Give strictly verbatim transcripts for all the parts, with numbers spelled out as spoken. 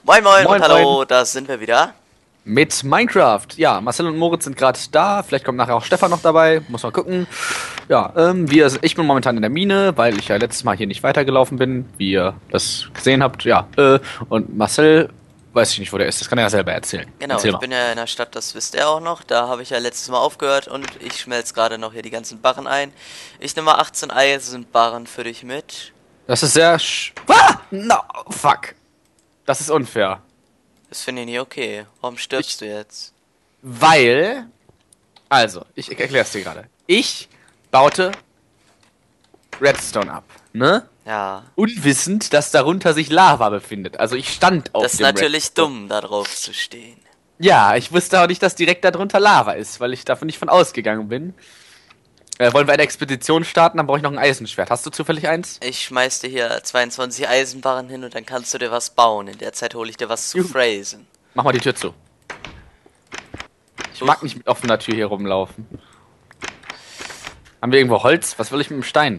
Moin moin, Moin, und hallo, moin. da sind wir wieder. Mit Minecraft. Ja, Marcel und Moritz sind gerade da. Vielleicht kommt nachher auch Stefan noch dabei. Muss mal gucken. Ja, ähm, wir, ich bin momentan in der Mine, weil ich ja letztes Mal hier nicht weitergelaufen bin, wie ihr das gesehen habt. Ja, äh, und Marcel, weiß ich nicht, wo der ist. Das kann er ja selber erzählen. Genau, Erzähl ich mal. bin ja in der Stadt, das wisst ihr auch noch. Da habe ich ja letztes Mal aufgehört und ich schmelze gerade noch hier die ganzen Barren ein. Ich nehme mal achtzehn Eisenbarren für dich mit. Das ist sehr sch... Ah! No, fuck. Das ist unfair. Das finde ich nicht okay. Warum stirbst Ich- du jetzt? Weil... Also, ich erkläre es dir gerade. Ich baute Redstone ab, ne? Ja, Unwissend, dass darunter sich Lava befindet. Also ich stand auf das ist dem natürlich Redstone. dumm, da drauf zu stehen. Ja, ich wusste auch nicht, dass direkt darunter Lava ist, weil ich davon nicht von ausgegangen bin. Äh, wollen wir eine Expedition starten? Dann brauche ich noch ein Eisenschwert. Hast du zufällig eins? Ich schmeiß dir hier zweiundzwanzig Eisenbarren hin und dann kannst du dir was bauen. In der Zeit hole ich dir was zu Juhu. phrasen. Mach mal die Tür zu. Ich Uch. mag nicht mit offener Tür hier rumlaufen. Haben wir irgendwo Holz? Was will ich mit dem Stein?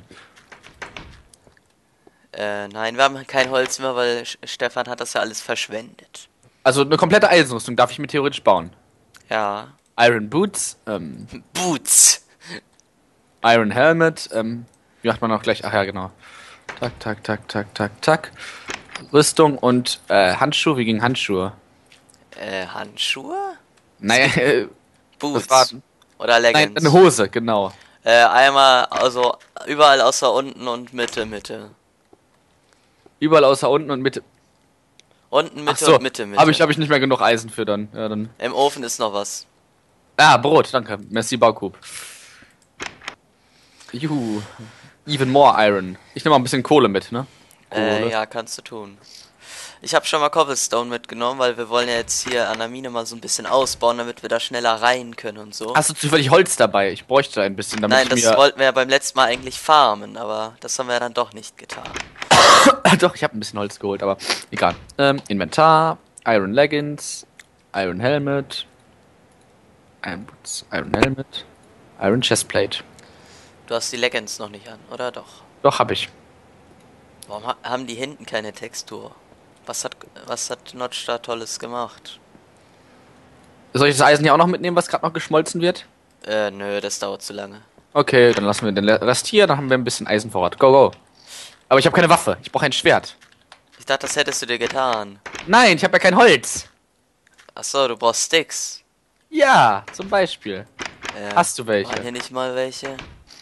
Äh, nein, wir haben kein Holz mehr, weil Sch- Stefan hat das ja alles verschwendet. Also eine komplette Eisenrüstung darf ich mir theoretisch bauen. Ja. Iron Boots, ähm, Boots. Iron Helmet, ähm, wie macht man auch gleich? Ach ja, genau. Tak, tak, tak, tak, tak, tak. Rüstung und äh, Handschuhe, wie gegen Handschuhe? Äh, Handschuhe? Naja, äh, Boots. das war, Oder nein, Leggings. eine Hose, genau. Äh, einmal, also überall außer unten und Mitte, Mitte. Überall außer unten und Mitte. Unten, Ach Mitte so, und Mitte, Mitte. habe ich, hab ich nicht mehr genug Eisen für dann. Ja, dann. Im Ofen ist noch was. Ah, Brot, danke. Merci, Baukub. Juhu. Even more Iron. Ich nehme mal ein bisschen Kohle mit, ne? Äh, Kohle. ja, kannst du tun. Ich habe schon mal Cobblestone mitgenommen, weil wir wollen ja jetzt hier an der Mine mal so ein bisschen ausbauen, damit wir da schneller rein können und so. Hast du zufällig Holz dabei? Ich bräuchte ein bisschen, damit Nein, ich das mir... wollten wir ja beim letzten Mal eigentlich farmen, aber das haben wir ja dann doch nicht getan. Doch, ich habe ein bisschen Holz geholt, aber egal. Ähm, Inventar, Iron Leggings, Iron Helmet, Iron Boots, Iron Helmet, Iron Chestplate. Du hast die Leggings noch nicht an, oder doch? Doch, hab ich. Warum ha haben die hinten keine Textur? Was hat, was hat Notch da Tolles gemacht? Soll ich das Eisen hier auch noch mitnehmen, was gerade noch geschmolzen wird? Äh, nö, das dauert zu lange. Okay, dann lassen wir den Rest hier, dann haben wir ein bisschen Eisenvorrat. Go, go. Aber ich habe keine Waffe, ich brauche ein Schwert. Ich dachte, das hättest du dir getan. Nein, ich habe ja kein Holz. Achso, du brauchst Sticks. Ja, zum Beispiel. Ja. Hast du welche? Waren hier nicht mal welche?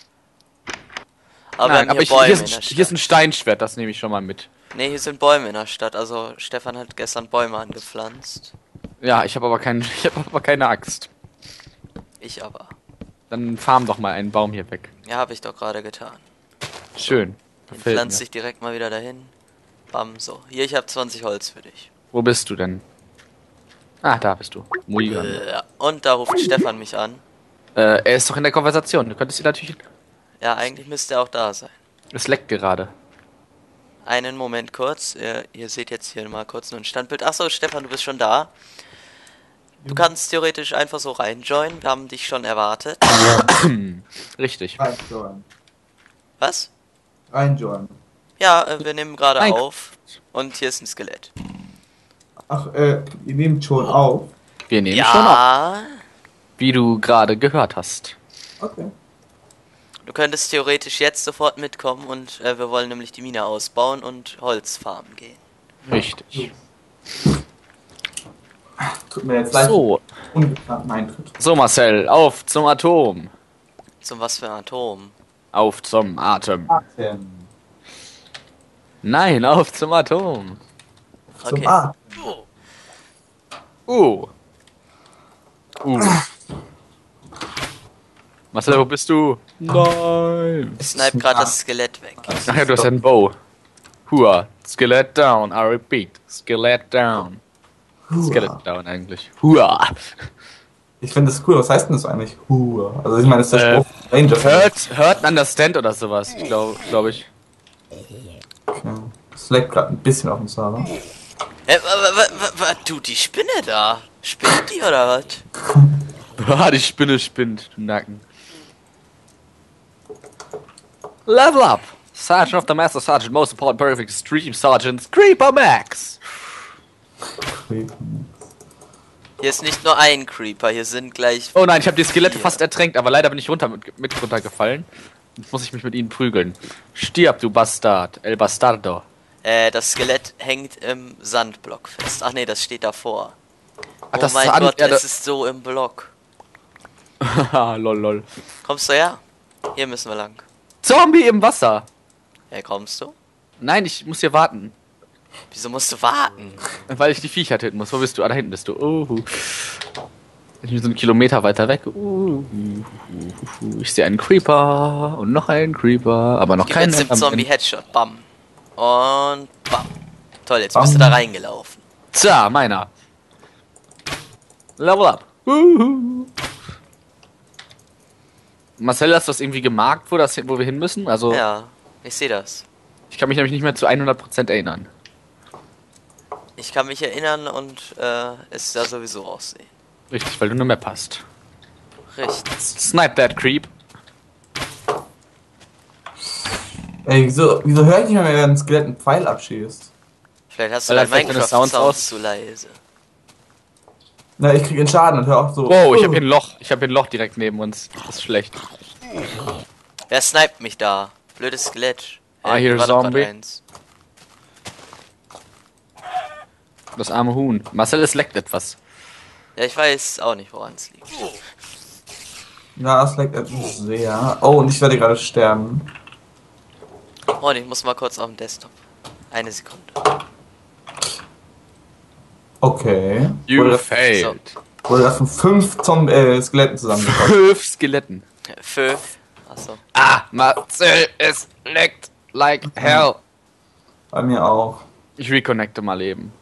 Aber Nein, wir haben aber hier ich, Bäume hier, in der ist, Stadt. hier ist ein Steinschwert, das nehme ich schon mal mit. Ne, hier sind Bäume in der Stadt. Also Stefan hat gestern Bäume angepflanzt. Ja, ich habe aber, kein, ich hab aber keine Axt. Ich aber. Dann farm doch mal einen Baum hier weg. Ja, habe ich doch gerade getan. Schön. Den Gefällt pflanze mir. ich direkt mal wieder dahin. Bam, so. Hier, ich habe zwanzig Holz für dich. Wo bist du denn? Ah, da bist du. Muigan. Ja, und da ruft Stefan mich an. Äh, er ist doch in der Konversation. Du könntest ihn natürlich... Ja, eigentlich müsste er auch da sein. Es leckt gerade. Einen Moment kurz. Ihr, ihr seht jetzt hier mal kurz nur ein Standbild. Achso, Stefan, du bist schon da. Du kannst theoretisch einfach so reinjoinen. Wir haben dich schon erwartet. Richtig. Reinjoinen. Was? Reinjoinen. Ja, äh, wir nehmen gerade Nein. auf. Und hier ist ein Skelett. Ach, äh, ihr nehmt schon auf. Wir nehmen schon auf. Ja, Wie du gerade gehört hast. Okay. du könntest theoretisch jetzt sofort mitkommen und äh, wir wollen nämlich die Mine ausbauen und Holz farmen gehen. Richtig. Tut mir jetzt leid. So. Ungeplanten Eintritt. So, Marcel, auf zum Atom. Zum was für ein Atom? Auf zum Atem. Atem. Nein, auf zum Atom. Zum Okay. Atem. Uh. Uh. Marcel, wo bist du? Nein. Ich snipe gerade das Skelett weg. Ach ja, du hast ja einen Bow. Hua. Skelett down. I repeat. Skelett down. Skelett down eigentlich. Hua. Ich finde das cool. Was heißt denn das eigentlich? Hua. Also ich meine, das ist der Äh, Spruch von Ranger. Hört, hört understand oder sowas. Ich glaube, glaube ich. Okay. Das leckt gerade ein bisschen auf dem Server. Äh, was tut die Spinne da? Spinnt die oder was? Ah, die Spinne spinnt, du Nacken. Level up! Sergeant of the Master Sergeant, most important perfect Stream Sergeant, Creeper Max! Creep. Hier ist nicht nur ein Creeper, hier sind gleich... Oh nein, ich habe die Skelette vier. fast ertränkt, aber leider bin ich runter mit, mit runtergefallen. Jetzt muss ich mich mit ihnen prügeln. Stirb, du Bastard. El Bastardo. Äh, das Skelett hängt im Sandblock fest. Ach nee, das steht davor. Ach, Oh das mein ist an- Gott, ja, da- es ist so im Block. Haha, lol, lol. Kommst du her? Hier müssen wir lang. Zombie im Wasser. Ja, kommst du? Nein, ich muss hier warten. Wieso musst du warten? Weil ich die Viecher töten muss. Wo bist du? Ah, da hinten bist du. Uh, ich bin so einen Kilometer weiter weg. Uh, ich sehe einen Creeper und noch einen Creeper, aber noch Gib keinen. jetzt dem Zombie Headshot. Bam. Und bam. Toll, jetzt Bam. bist du da reingelaufen. Tja, meiner. Level up. Uhu. Marcel, hast du das irgendwie gemarkt, wo, das, wo wir hin müssen? Also, Ja, ich sehe das. ich kann mich nämlich nicht mehr zu hundert Prozent erinnern. Ich kann mich erinnern und äh, es sah sowieso aussehen. Richtig, weil du eine Map hast. Richtig. Snipe that creep. Ey, wieso, wieso höre ich nicht mehr, wenn ein Skelett einen Pfeil abschießt? Vielleicht hast du Weil dein er vielleicht deine Sounds Minecraft-Sound aus- zu leise. Na, ich krieg einen Schaden und hör auch so. Wow, ich habe hier ein Loch. Ich habe hier ein Loch direkt neben uns. Das ist schlecht. Wer sniped mich da? Blödes Skelett. Ah, Äh, hier war doch grad Zombie. eins. Das arme Huhn. Marcel, es leckt etwas. Ja, ich weiß auch nicht, woran es liegt. Ja, es leckt etwas sehr. Oh, und ich werde gerade sterben. Oh, und ich muss mal kurz auf den Desktop. Eine Sekunde. Okay. You Wurde, failed. wurde das von fünf Zombie äh, Skeletten zusammengekommen. Fünf Skeletten. Fünf. Achso. Ah, Marcel, es leckt like hell. Bei mir auch. Ich reconnecte mal eben.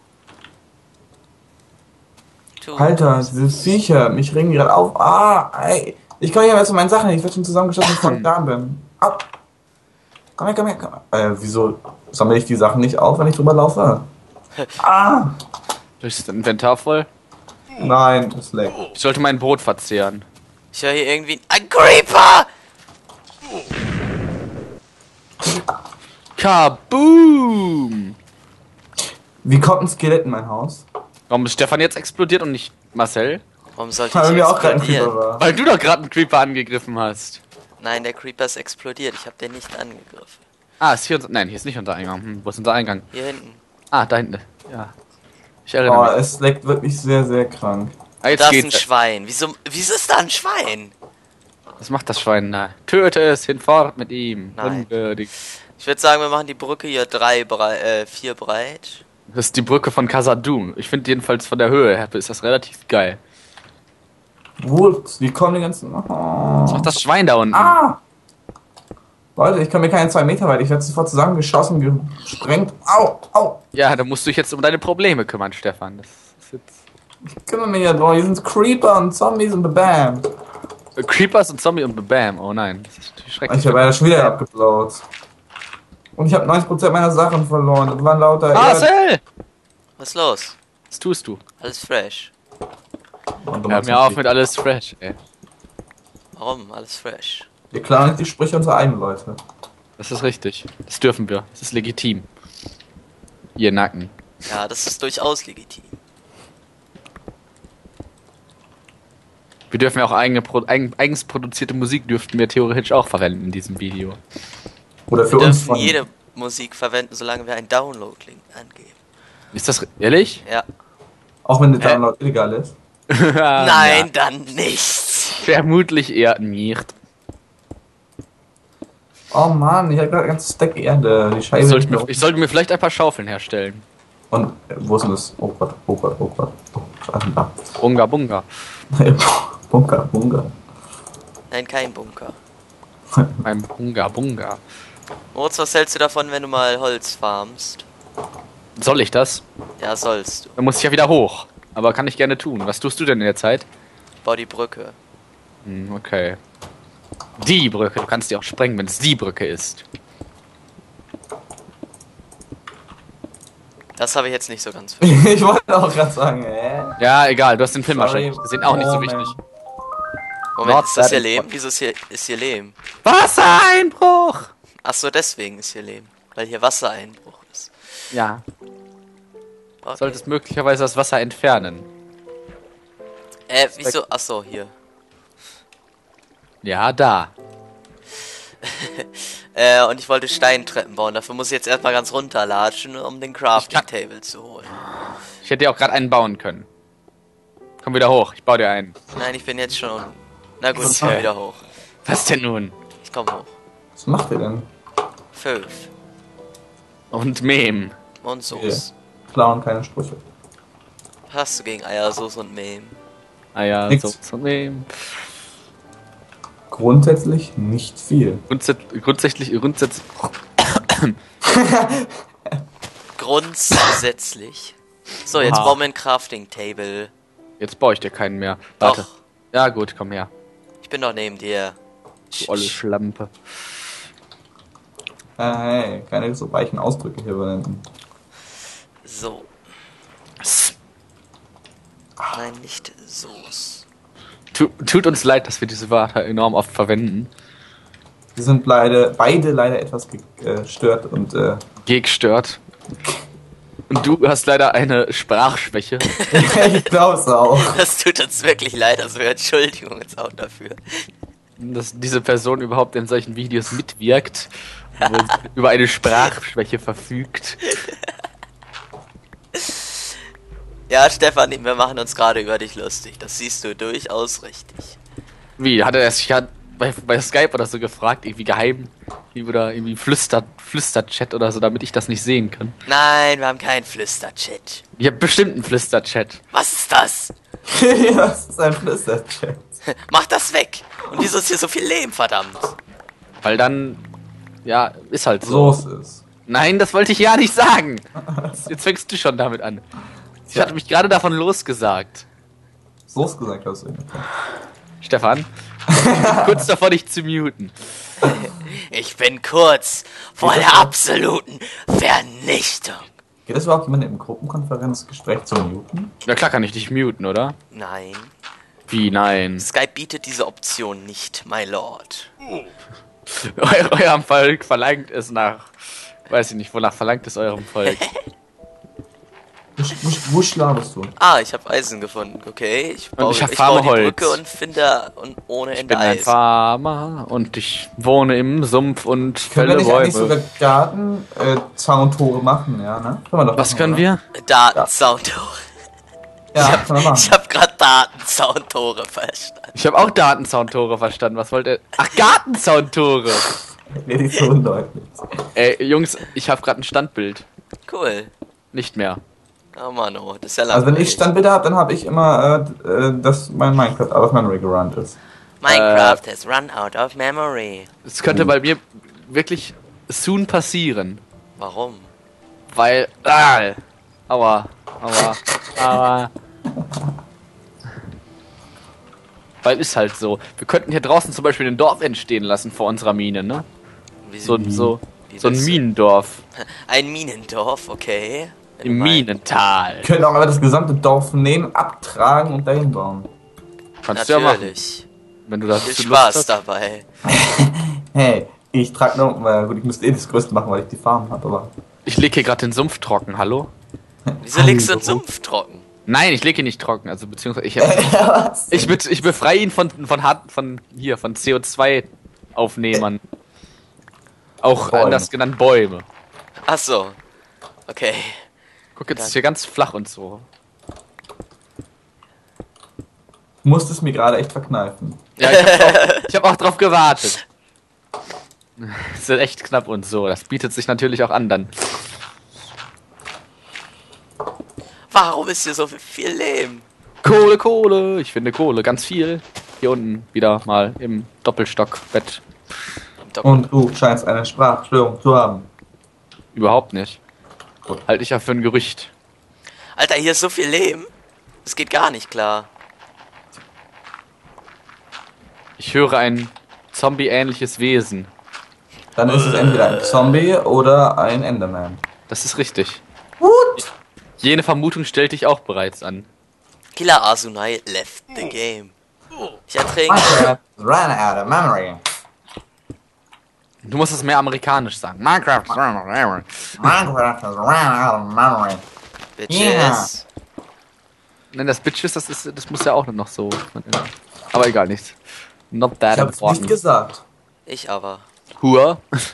Tu. Alter, diese Viecher, mich regen die gerade auf. Ah, ey. Ich komme hier mehr zu meinen Sachen. Ich werde schon zusammengeschossen, bevor ich da bin. Au. Komm her, komm her, komm her. Äh, wieso sammle ich die Sachen nicht auf, wenn ich drüber laufe? Ah. Ist das Inventar voll? Nein, das leckt. Ich sollte mein Brot verzehren. Ich höre hier irgendwie ein Creeper! Kaboom! Wie kommt ein Skelett in mein Haus? Warum ist Stefan jetzt explodiert und nicht Marcel? Warum sollte Weil ich mir auch gerade ein explodieren? Creeper war. Weil du doch gerade einen Creeper angegriffen hast. Nein, der Creeper ist explodiert. Ich habe den nicht angegriffen. Ah, ist hier unser... Nein, hier ist nicht unser Eingang. Hm, wo ist unser Eingang? Hier hinten. Ah, da hinten. Ja. Ich erinnere Oh, mich. es leckt wirklich sehr, sehr krank. Ah, jetzt Da ist ein geht's. Schwein. Wieso, wieso ist da ein Schwein? Was macht das Schwein da? Töte es, hinfort mit ihm. Nein. Unwürdig. Ich würde sagen, wir machen die Brücke hier drei brei äh, vier breit. Das ist die Brücke von Khazad-dûm. Ich finde jedenfalls von der Höhe her ist das relativ geil. Wo? Wie kommen die ganzen... Oh. Was macht das Schwein da unten? Ah! Leute, ich komme mir keine zwei Meter weit. Ich werde sofort zusammengeschossen, gesprengt. Au, au. Ja, da musst du dich jetzt um deine Probleme kümmern, Stefan. Das ist jetzt... Ich kümmere mich ja drum. Hier sind Creeper und Zombies und Bam. Äh, Creepers und Zombie und Bam. Oh nein, das ist natürlich schrecklich. Ich habe leider schon wieder abgeblaut. Und ich habe neunzig Prozent meiner Sachen verloren. Das waren lauter... Marcel! Was ist los? Was tust du? Alles fresh. Hör mir auf mit alles fresh, ey. Warum? Alles fresh. Wir klauen nicht die Sprüche unserer eigenen Leute. Das ist richtig. Das dürfen wir. Das ist legitim. Ihr Nacken. Ja, das ist durchaus legitim. Wir dürfen ja auch eigene Pro eigen, eigens produzierte Musik dürften wir theoretisch auch verwenden in diesem Video. Oder für Wir uns dürfen von... jede Musik verwenden, solange wir einen Download-Link angeben. Ist das ehrlich? Ja. Auch wenn der Download illegal ist. Nein, dann nicht. Vermutlich eher nicht. Oh Mann, ich habe gerade ein ganzes Stack Erde. Die Scheiße. Ich sollte, mir, ich sollte mir vielleicht ein paar Schaufeln herstellen. Und äh, wo ist denn das? Oh Gott, oh Gott, oh Gott. Oh, da. Bunga Bunga. Bunker, Bunker. Nein, kein Bunker. Ein Bunga Bunga. Moritz, was hältst du davon, wenn du mal Holz farmst? Soll ich das? Ja, sollst du. Dann muss ich ja wieder hoch. Aber kann ich gerne tun. Was tust du denn in der Zeit? Bau die Brücke. Hm, okay. Die Brücke. Du kannst die auch sprengen, wenn es die Brücke ist. Das habe ich jetzt nicht so ganz verstanden. Ich wollte auch gerade sagen, äh. Ja, egal. Du hast den Film Sorry. wahrscheinlich gesehen. Auch nicht so Oh, wichtig. man. Moment, Not ist das hier that Lehm? Wieso ist hier, ist hier Lehm? Okay. solltest möglicherweise das Wasser entfernen. Äh, wieso? Achso, hier. Ja, da. Äh, und ich wollte Steintreppen bauen. Dafür muss ich jetzt erstmal ganz runterlatschen, um den Crafting Table zu holen. Ich hätte ja auch gerade einen bauen können. Komm wieder hoch, ich baue dir einen. Nein, ich bin jetzt schon unten. Na gut, ich komm wieder hoch. Was denn nun? Ich komm hoch. Was macht ihr denn? Fünf. Und Mem. Und Soße. Klauen keine Sprüche. Was hast du gegen Eiersoße und Mem? Ah ja, Nix. so, so Mem. Grundsätzlich nicht viel. Grundsätzlich, grundsätzlich, grundsätzlich. Grundsätzlich. So, jetzt Oha. bauen wir ein Crafting Table. Jetzt baue ich dir keinen mehr. Warte. Doch, Ja gut, komm her. ich bin doch neben dir. Du olle Schlampe. Äh, hey, keine so weichen Ausdrücke hier verwenden. So. Nein, nicht Soße. Tu, tut uns leid, dass wir diese Wörter enorm oft verwenden. Wir sind beide, beide leider etwas gestört und äh, Gestört. Und du hast leider eine Sprachschwäche. ich glaub's auch. Das tut uns wirklich leid, also Entschuldigung jetzt auch dafür. Dass diese Person überhaupt in solchen Videos mitwirkt, obwohl sie über eine Sprachschwäche verfügt. Ja, Stefan, wir machen uns gerade über dich lustig. Das siehst du durchaus richtig. Wie, hat er sich ja bei, bei Skype oder so gefragt, irgendwie geheim, oder irgendwie flüstert, Flüsterchat oder so, damit ich das nicht sehen kann. Nein, wir haben keinen Flüsterchat. Ich hab bestimmt einen Flüsterchat. Was ist das? Das ist ein Flüsterchat. Mach das weg. Und wieso ist hier so viel Lehm, verdammt? Weil dann, ja, ist halt so. So ist es. Nein, das wollte ich ja nicht sagen. Jetzt fängst du schon damit an. Ich Ja. hatte mich gerade davon losgesagt. So ist gesagt hast du. Stefan, kurz davor dich zu muten. Ich bin kurz vor der absoluten Vernichtung. Geht das überhaupt jemand im Gruppenkonferenzgespräch zu muten? Na klar kann ich dich muten, oder? Nein, Wie, nein? Skype bietet diese Option nicht, my lord. Eu eurem Volk verlangt es nach... Weiß ich nicht, wonach verlangt es eurem Volk? Wo, wo, wo schlaberst du? Ah, ich habe Eisen gefunden, okay. Ich baue, ich hab ich baue die Farmholz. Brücke und finde und ohne Ich Ende bin ein Eis. Farmer und ich wohne im Sumpf und Können wir fälle nicht eigentlich sogar Bäume. Garten, äh, Zauntore machen, ja, ne? Können wir doch Was machen, können oder? wir? Datenzauntore. Ja, können wir machen. Ich habe gerade Datenzauntore verstanden. Ich habe auch Datensoundtore verstanden. Was wollt ihr? Ach, Gartensoundtore! Nee, die ist so undeutlich. Ey, Jungs, ich habe gerade ein Standbild. Cool. Nicht mehr. Oh Mann, oh, das ist ja Also wenn langweilig. ich Standbilder habe, dann habe ich immer, äh, äh, dass mein Minecraft out of memory gerannt ist. Minecraft has run out of memory. Es könnte bei mir wirklich soon passieren. Warum? Weil. Ah, aua, aua, aua. Weil ist halt so. Wir könnten hier draußen zum Beispiel ein Dorf entstehen lassen vor unserer Mine, ne? So, so, Wie so ein willst du- Minendorf. Ein Minendorf, okay. Wenn Im du meinst. Minental. Wir können auch einfach das gesamte Dorf nehmen, abtragen und dahin bauen. Kannst du ja machen. Natürlich. Wenn du das Viel Lust Spaß hast. dabei. Hey, ich trage noch, äh, gut, ich müsste eh das Größte machen, weil ich die Farm habe, aber... Ich lege hier gerade den Sumpf trocken, hallo? Wieso legst du den Hallo. Sumpf trocken? Nein, ich lege ihn nicht trocken, also beziehungsweise ich, Was? ich, be ich befreie ihn von von hart von hier von C O zwei Aufnehmern. Auch Bäume. anders genannt Bäume. Ach so. Okay. Guck, jetzt ist hier ganz flach und so. Ich musste es mir gerade echt verkneifen. Ja, ich hab auch, ich hab auch drauf gewartet. Das ist echt knapp und so. Das bietet sich natürlich auch an dann. Warum ist hier so viel Lehm? Kohle, Kohle. Ich finde Kohle, ganz viel. Hier unten wieder mal im Doppelstockbett. Und du scheinst eine Sprachstörung zu haben. Überhaupt nicht. Gut. Halte ich ja für ein Gerücht. Alter, hier ist so viel Lehm. Das geht gar nicht klar. Ich höre ein Zombie-ähnliches Wesen. Dann ist es entweder ein Zombie oder ein Enderman. Das ist richtig. What? Jene Vermutung stellte ich auch bereits an. Killer Asunai left the game. Ich ertrinke. Minecraft ran out of memory. Du musst es mehr amerikanisch sagen. Minecraft. Minecraft has ran out of memory. Bitches. Nein, das Bitches, das ist, das muss ja auch noch so. Aber egal, nichts. Not that Ich hab's important. nicht gesagt. Ich aber. Hur.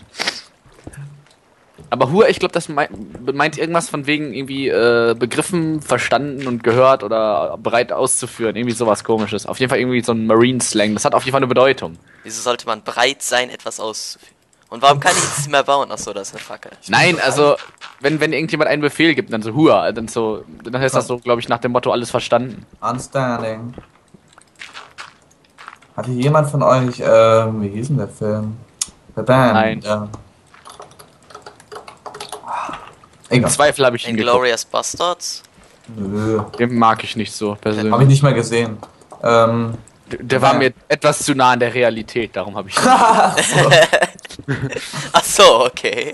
Aber Hur, ich glaube, das meint, meint irgendwas von wegen irgendwie äh, begriffen, verstanden und gehört oder bereit auszuführen. Irgendwie sowas Komisches. Auf jeden Fall irgendwie so ein Marine-Slang. Das hat auf jeden Fall eine Bedeutung. Wieso sollte man bereit sein, etwas auszuführen? Und warum kann ich jetzt nicht mehr bauen? Achso, das ist eine Fackel. Nein, also, wenn, wenn irgendjemand einen Befehl gibt, dann so Hur, dann so, dann heißt das so, glaube ich, nach dem Motto alles verstanden. Understanding. Hatte jemand von euch, ähm, wie hieß denn der Film? The Band. Nein. Ähm, Im egal. Zweifel habe ich ihn geguckt. Inglourious Bastards? Nö. Den mag ich nicht so Habe ich persönlich. nicht mehr gesehen. Ähm, Der, der war mir etwas zu nah an der Realität, darum habe ich ihn. Achso, okay.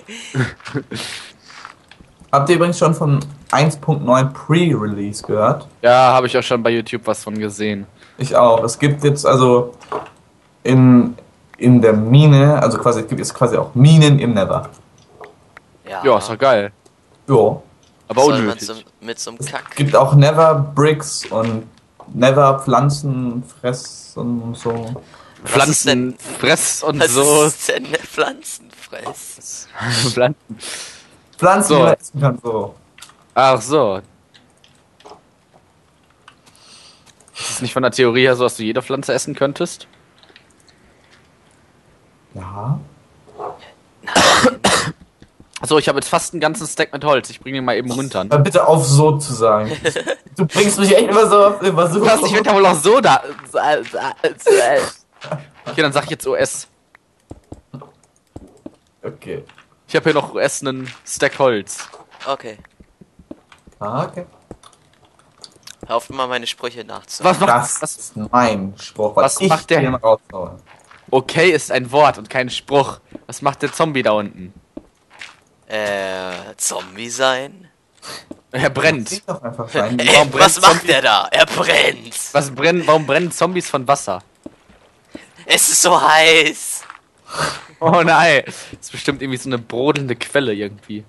habt ihr übrigens schon von eins Punkt neun Pre-Release gehört? Ja, habe ich auch schon bei YouTube was von gesehen. Ich auch. Es gibt jetzt also in, in der Mine, also quasi, es gibt jetzt quasi auch Minen im Nether. Ja, Ja, ist doch geil. Jo. Aber soll man unnötig. so, mit so einem Kack. Es gibt auch Nether Bricks und Nether Pflanzenfress und so. Was ist denn- Pflanzen, Fress und Was so. ist denn eine Pflanzenfress? Pflanzen. Pflanzen, So. die man essen kann, so. Ach so. Ist es nicht von der Theorie her so, dass du jede Pflanze essen könntest? Ja. Achso, ich habe jetzt fast einen ganzen Stack mit Holz. Ich bringe den mal eben runter. Hör bitte auf, so zu sagen. Du bringst mich echt immer so auf immer so. Du hast, ich werde ja wohl auch so da. Okay, dann sag ich jetzt O S. Okay. Ich habe hier noch O S einen Stack Holz. Okay. Ah, okay. Hör auf immer meine Sprüche nachzumachen. Was macht Das was? ist mein Spruch, was, was ich macht der- hier mal raushaue. Okay ist ein Wort und kein Spruch. Was macht der Zombie da unten? Äh, Zombie sein? Er brennt. Sieht doch einfach sein. Ey, Warum was brennt macht Zombie- der da? Er brennt! Was brennen, warum brennen Zombies von Wasser? Es ist so heiß! Oh nein. Das ist bestimmt irgendwie so eine brodelnde Quelle irgendwie.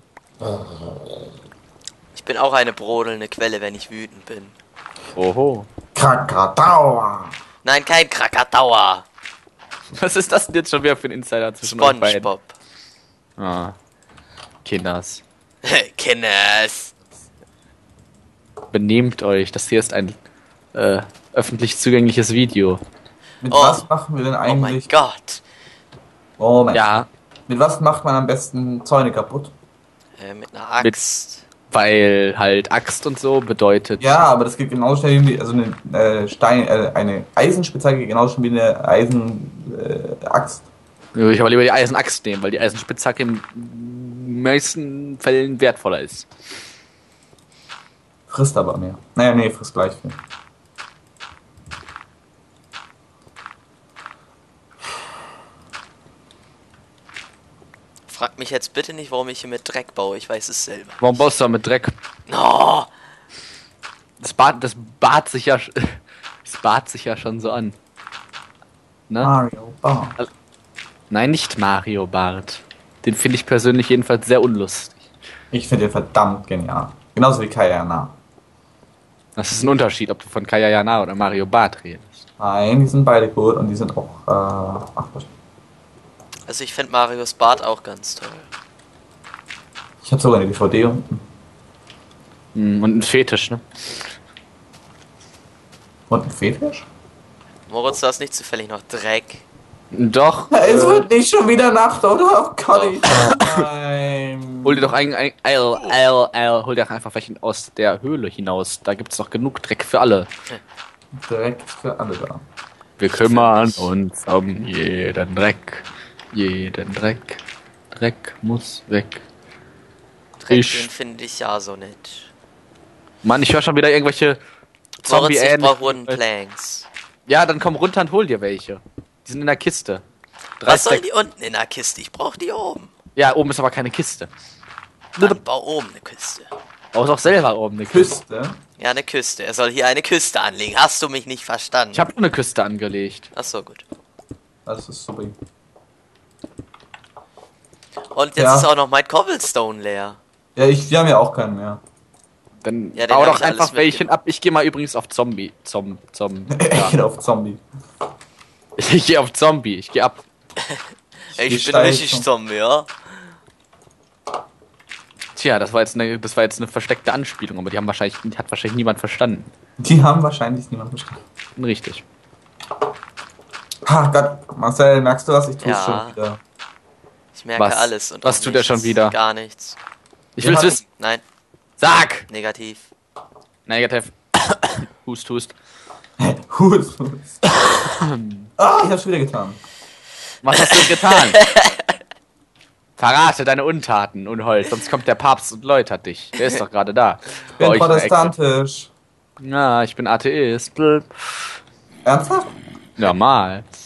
Ich bin auch eine brodelnde Quelle, wenn ich wütend bin. Oho. Krakadauer. Nein, kein Krakatauer! Was ist das denn jetzt schon wieder für ein Insider zwischen euch beiden? SpongeBob. Ah. Kinders. Kinders! Benehmt euch. Das hier ist ein äh, öffentlich zugängliches Video. Mit Oh. was machen wir denn Oh mein eigentlich? Gott! Moment. Ja, Mit was macht man am besten Zäune kaputt? Äh, mit einer Axt. weil halt Axt und so bedeutet. Ja, aber das geht genauso schnell wie also eine äh, Stein, äh, eine Eisenspitzhacke geht genauso schnell wie eine Eisenaxt. Äh, Axt. Ich würde aber lieber die Eisenaxt nehmen, weil die Eisenspitzhacke in meisten Fällen wertvoller ist. Frisst aber mehr. Naja, nee, frisst gleich viel. Frag mich jetzt bitte nicht, warum ich hier mit Dreck baue. Ich weiß es selber. Warum baust du da mit Dreck? No! Das bat, das bat sich ja, sch- das bat sich ja schon so an. Ne? Mario Bar. Nein, nicht Mario Bart. Den finde ich persönlich jedenfalls sehr unlustig. Ich finde den verdammt genial. Genauso wie Kayana. Das ist ein Unterschied, ob du von Kaya Jana oder Mario Bart redest. Nein, die sind beide gut und die sind auch. Äh, ach, was- Also ich finde Marios Bart auch ganz toll. ich habe sogar eine D V D unten. Hm, Und ein Fetisch, ne? Und ein Fetisch? Moritz, du hast nicht zufällig noch Dreck. Doch. Es wird nicht schon wieder Nacht, oder? Oh Gott, ich- Nein. Hol dir doch ein, ein L, L, L, hol dir doch einfach welchen aus der Höhle hinaus. Da gibt's doch genug Dreck für alle. Direkt für alle da. Wir kümmern uns um jeden Dreck. Jeden Dreck. Dreck muss weg. Dreck, Ich- den finde ich ja so nicht. Mann, ich höre schon wieder irgendwelche zombie Moritz, ich brauch Wooden ähnlichen- Planks. Ja, dann komm runter und hol dir welche. Die sind in der Kiste. Drei Was sollen Stack. die unten in der Kiste? Ich brauch die oben. Ja, oben ist aber keine Kiste. Dann bau oben eine Kiste. Brauchst auch selber oben eine Kiste. Küste. Ja, eine Küste. Er soll hier eine Küste anlegen. Hast du mich nicht verstanden? Ich habe eine Küste angelegt. Ach so, gut. Das ist super. Und jetzt Ja. ist auch noch mein Cobblestone leer. Ja, ich, wir haben ja auch keinen mehr. Dann Ja, den bau hab doch ich alles einfach welchen mitgenommen. ab. Ich gehe mal übrigens auf Zombie. Zom, Zom, Ich ja. gehe auf Zombie. Ich gehe auf Zombie. Ich gehe ab. Ey, geh ich bin steil richtig zum- Zombie, ja? Tja, das war jetzt eine, das war jetzt eine versteckte Anspielung, aber die haben wahrscheinlich, die hat wahrscheinlich niemand verstanden. Die haben wahrscheinlich niemand verstanden. Richtig. Ah Gott, Marcel, merkst du was? Ich tue es Ja. schon wieder. Ich merke Was? alles und Was auch tut er schon nichts. wieder? Gar nichts. Ich will's Ja. wissen. Nein, Sag! negativ. Negativ. hust, hust. Hust, hust. Ah, ich hab's schon wieder getan. Was hast du getan? Verrate deine Untaten, Unhold, sonst kommt der Papst und läutert dich. Der ist doch gerade da. Ich Bei bin euch in der Ecke. protestantisch. Ja, ich bin Atheist. Blöd. Ernsthaft? Normal.